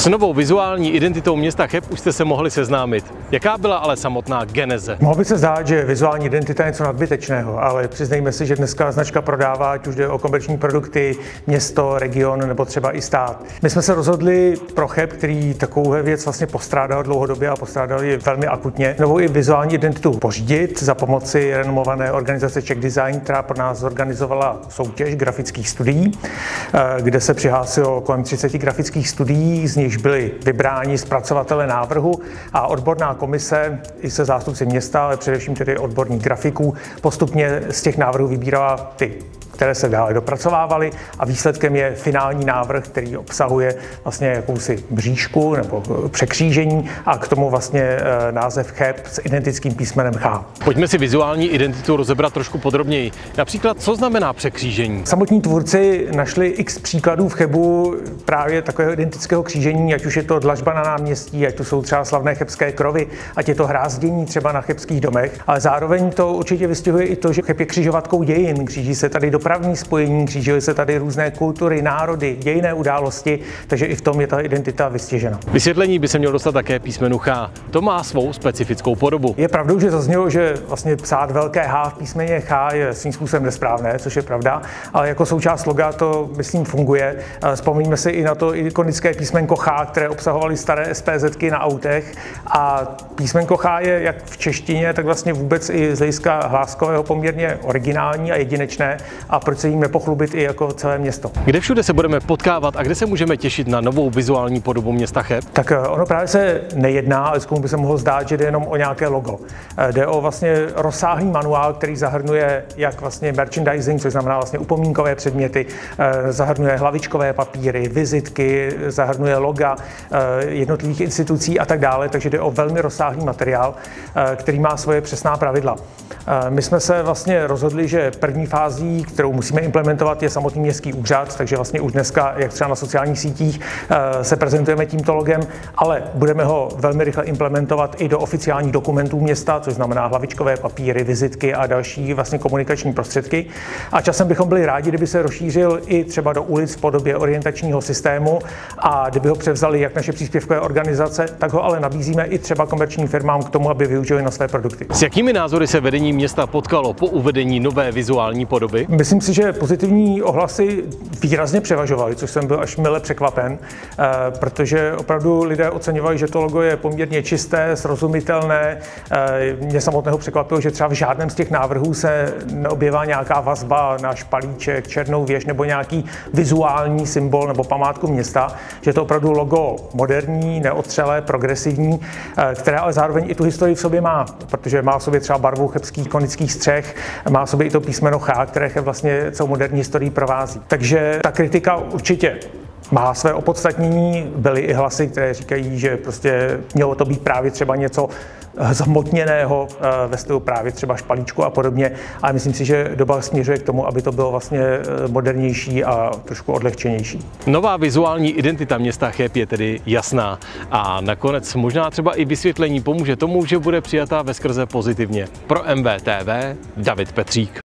S novou vizuální identitou města Cheb už jste se mohli seznámit. Jaká byla ale samotná geneze? Mohlo by se zdát, že vizuální identita je něco nadbytečného, ale přiznejme si, že dneska značka prodává, ať už jde o komerční produkty, město, region nebo třeba i stát. My jsme se rozhodli pro Cheb, který takovou věc vlastně postrádal dlouhodobě a postrádal ji velmi akutně, novou i vizuální identitu pořídit za pomoci renomované organizace Czech Design, která pro nás zorganizovala soutěž grafických studií, kde se přihlásilo kolem 30 grafických studií, z nichž byli vybráni zpracovatelé návrhu a odborná komise i se zástupci města, ale především tedy odborných grafiků, postupně z těch návrhů vybírala ty, které se dále dopracovávaly, a výsledkem je finální návrh, který obsahuje vlastně jakousi mřížku nebo překřížení a k tomu vlastně název Cheb s identickým písmenem Ch. Pojďme si vizuální identitu rozebrat trošku podrobněji. Například, co znamená překřížení? Samotní tvůrci našli x příkladů v Chebu právě takového identického křížení, ať už je to dlažba na náměstí, ať to jsou třeba slavné chebské krovy, ať je to hrázdění třeba na chebských domech, ale zároveň to určitě vystihuje i to, že Cheb je křižovatkou dějin, kříží se tady dopravní spojení, křížily se tady různé kultury, národy, dějinné události, takže i v tom je ta identita vystěžena. Vysvětlení by se mělo dostat také písmenu Ch. To má svou specifickou podobu. Je pravdou, že zaznělo, že vlastně psát velké H v písmeně Ch je svým způsobem nesprávné, což je pravda, ale jako součást loga to, myslím, funguje. Vzpomeňme si i na to ikonické písmenko Ch, které obsahovaly staré SPZky na autech, a písmenko Ch je jak v češtině, tak vlastně vůbec i z hlediska hláskového poměrně originální a jedinečné, a proč se jim nepochlubit i jako celé město. Kde všude se budeme potkávat a kde se můžeme těšit na novou vizuální podobu města Cheb? Tak ono právě se nejedná, ale by se mohlo zdát, že jde jenom o nějaké logo. Jde o vlastně rozsáhlý manuál, který zahrnuje jak vlastně merchandising, což znamená vlastně upomínkové předměty, zahrnuje hlavičkové papíry, vizitky, zahrnuje loga jednotlivých institucí a tak dále, takže jde o velmi rozsáhlý materiál, který má svoje přesná pravidla. My jsme se vlastně rozhodli, že první fází, kterou musíme implementovat, je samotný městský úřad, takže vlastně už dneska, jak třeba na sociálních sítích, se prezentujeme tímto logem, ale budeme ho velmi rychle implementovat i do oficiálních dokumentů města, což znamená hlavičkové papíry, vizitky a další vlastně komunikační prostředky. A časem bychom byli rádi, kdyby se rozšířil i třeba do ulic v podobě orientačního systému a kdyby ho převzali jak naše příspěvkové organizace, tak ho ale nabízíme i třeba komerčním firmám k tomu, aby využili na své produkty. S jakými názory se vedení města potkalo po uvedení nové vizuální podoby? Myslím si, že pozitivní ohlasy výrazně převažovaly, což jsem byl až mile překvapen, protože opravdu lidé oceňovali, že to logo je poměrně čisté, srozumitelné. Mě samotného překvapilo, že třeba v žádném z těch návrhů se neobjevá nějaká vazba na špalíček, černou věž nebo nějaký vizuální symbol nebo památku města, že je to opravdu logo moderní, neotřelé, progresivní, které ale zároveň i tu historii v sobě má, protože má v sobě třeba barvu chebských ikonických střech, má v sobě i to písmeno Ch, které vlastně celou moderní historii provází. Takže ta kritika určitě má své opodstatnění. Byly i hlasy, které říkají, že prostě mělo to být právě třeba něco zhmotněného ve stylu právě třeba špalíčku a podobně, ale myslím si, že doba směřuje k tomu, aby to bylo vlastně modernější a trošku odlehčenější. Nová vizuální identita města Cheb je tedy jasná a nakonec možná třeba i vysvětlení pomůže tomu, že bude přijatá veskrze pozitivně. Pro MVTV David Petřík.